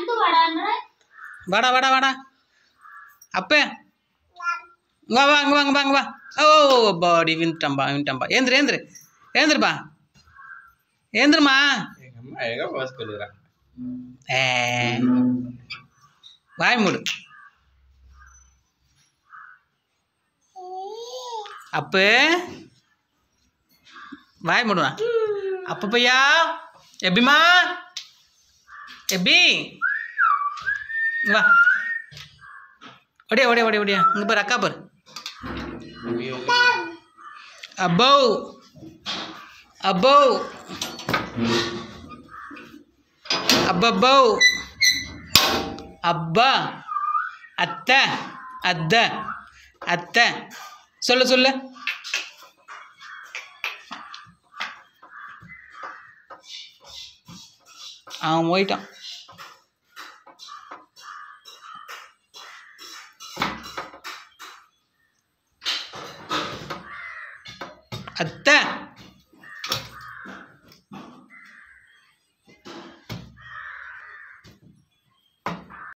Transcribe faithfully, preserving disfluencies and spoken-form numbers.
வாடா வாடா வாடா அப்பே வா வா அங்கே வாங்க வாங்க வா ஓ பாடி வின்ட்டாம்பா வின்ட்டாம்பா ஏந்திரு ஏந்திரு ஏந்திருப்பா ஏந்திருமா ஏ வாய் மூடு அப்போ வாய் மூடுவா அப்போ பையா எப்படிமா எப்படி வா ஓடியா ஓடியா ஓடியா ஓடியா இங்கே பாரு அக்கா பாரு அப்போ அப்போ அப்பப்போ அப்பா அத்தை அத்தை அத்தை சொல்லு சொல்லு அவன் போயிட்டான் அத்தை